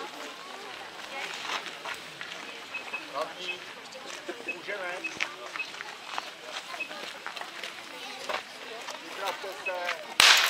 Můžeme. Připravte se.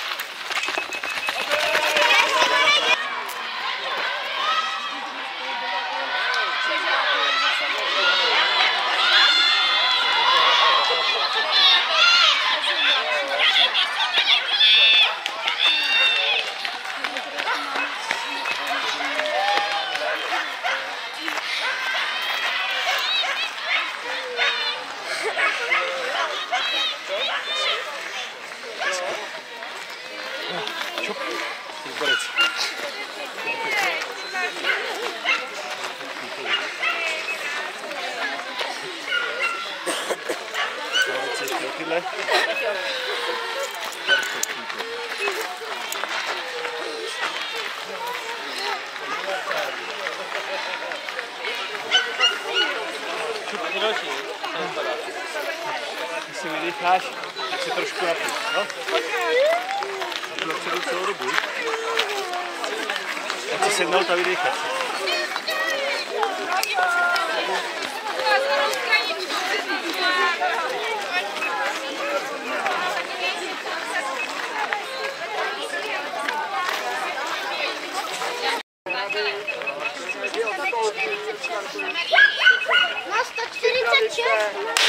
Borec. Tyhle. Když si vydýcháš, tak se trošku napít, no? A to napředu celou dobu. Tak si sednout a vydýchat se. Na 146.